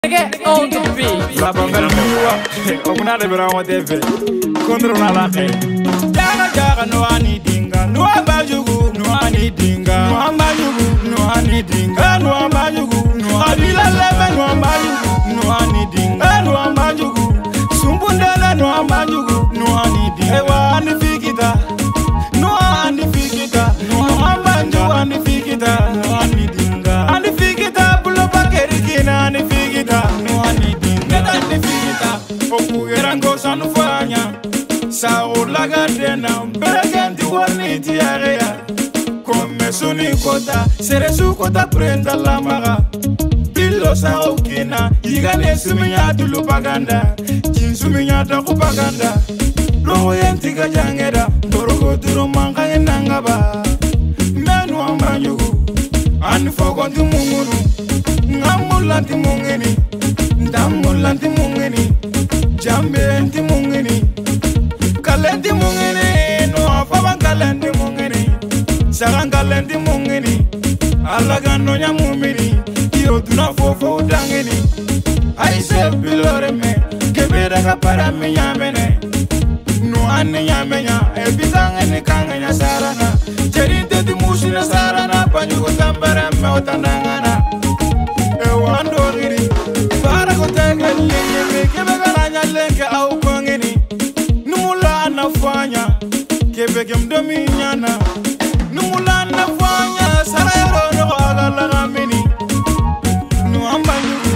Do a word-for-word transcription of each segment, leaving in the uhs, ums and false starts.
Get on the beat. La bambelle me on a levé en T V. Contre on a la paix. Jaga jaga no ani dinga. No abajugu no ani dinga. No abajugu no ani dinga. No abajugu no abila leve no abajugu no ani dinga. No abajugu sumbundala no abajugu no ani dinga. Ewa ani fikita. No ani fikita. No abajugu ani fikita. No ani dinga. Ani fikita bulo bakeri kina ani fikita. No ani dinga. Ani fikita. Okugerango sanu fanya. Sao la gardena. Beregenti wani tiarea. Come suni kota. Sere su kota prenda la maga. Pilo sao kina. Igane suminya tulu paganda. Jin suminya taku paganda. Roho yentiga jangeda. Dorogo duro manga enangaba. Menu ambanyugu. Anfogonti munguru. Ngamulanti mungeni. Ndamulanti mungeni. Jambe mungeni. Kalenti mungeni. No afaba kalenti mungeni. Sagan kalenti mungeni. Alagano nyamumini. Iyo tuna fofo dangeni. Aise bilore me. Kebera kapara me nyamene. No ane nyamenya. Ebizangeni kangenya sarana. Cherinte di musina sarana. Panyugo tambara me otandangana. Ewando giri. Para koteke liye. Kebega lenke au kongeni. Numula anafanya. Kebege mdomi nyana. Numula anafanya. Sarayro no agala gamini. Nuamba nyugu.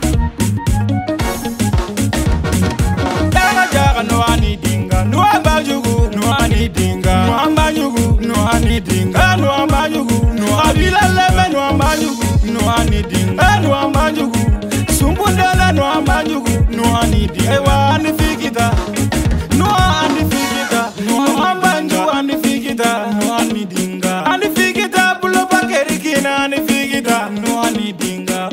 Jaga jaga no ani dinga. Nuamba nyugu. No ani dinga. Nuamba nyugu. No ani dinga. Nuamba nyugu. No abila leve. Nuamba nyugu. No ani dinga. Nuamba nyugu. Sumbundala nuamba nyugu. No ani dinga. Ewa ani fikita. No ani fikita. No ambanju ani fikita. No ani dinga. Ani fikita bulo bakeri kina ani fikita. No ani dinga.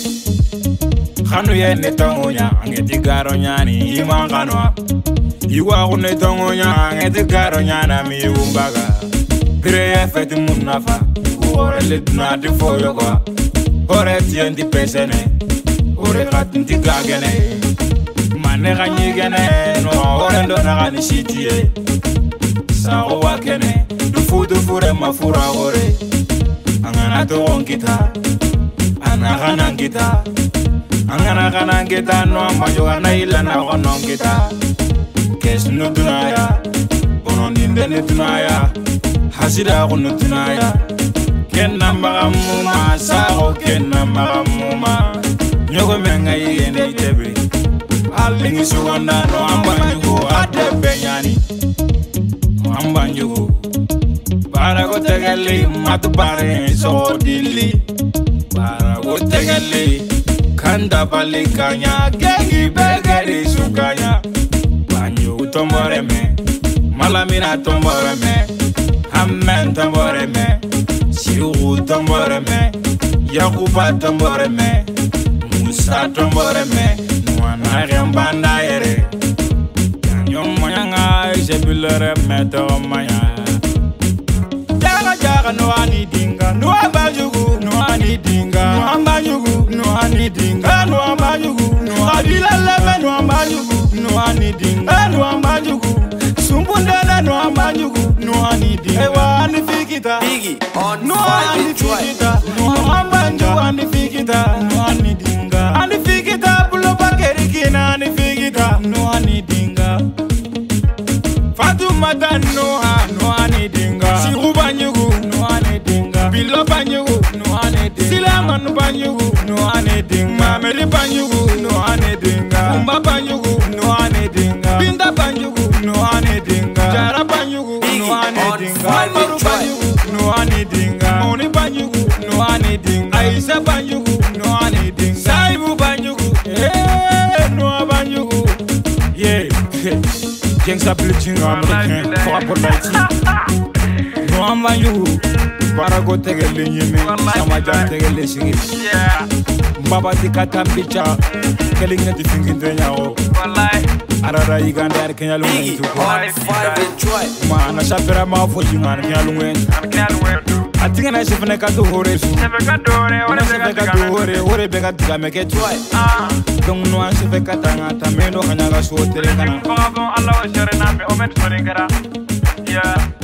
Khanu ye netongonya angeti garo nyani imanganwa. Iwa kune tongonya angeti garo nyana mi umbaga. Pire feti munafa. Ore le dunati foyo kwa. Ore tiendi pesene. Ore katinti gagene. Mane ganyigene. No ore ndo nagani shitie. Sao wakene. Dufu dufu re mafura ore. Angana to onkita. Anagana kita. Angana gana kita. No amajo gana ila na onkita. Kes no tunaya. Bonon indene tunaya. Hasida no tunaya. Kenna magamuma. Sao kenna magamuma. Nyogo menga yene tebe. Alingi suganda no ambanjugo ate benyani. No ambanjugo. Para go tegeli matu pare so dili. Para go tegeli kanda bali kanya gengi begeri sukanya. Banyu tombore me. Malamina tombore me. Hammen tombore me. Siu tombore me. Yakuba tombore me. Musa tombore me. Nuana rembanda ere. Nyom moyanga isebulere meto maya. Jaga jaga no ani dinga. No abajugu no ani dinga. No ambajugu no ani dinga. No ambajugu no abila leve no ambajugu no ani dinga. No ambajugu sumbundala no ambajugu no ani dinga. Ewa ani fikita. Biggie on no ani fikita. No ambanjugu ani fikita. No ani dinga. Ani fikita bulo bakeri kina ani fikita. No ani dinga. Fatuma no ha no ani dinga. Siruba nyugu no ani dinga. Bilo banyugu no ani dinga. Silaman banyugu no ani dinga. Mameli banyugu no ani dinga. Umba banyugu no ani dinga. Binda banyugu no ani dinga. Jara banyugu no ani dinga. Maru banyugu no ani dinga. Moni banyugu no ani dinga. Aisha banyugu no ani dinga. Saibu banyugu eh no banyugu. Yeah. Gangsta bleaching American for polite. No ambanyu para go tegele nyeme sama ja tegele sigi. Yeah. Baba tikata mbicha kelinga tifinginde nyao. Wallahi. Arara iganda ar Kenya lungu Biggie on five and try. Ma na shapera ma fo jingana Kenya lungu. Kenya lungu. atinga na chef na ka do hore su chef ka do hore hore chef ka do hore hore be ka diga me ke chwai ah donc no an chef ka tanga ta me no kanya ga so tere kana ko ko Allah o shere na be o met fore gara ya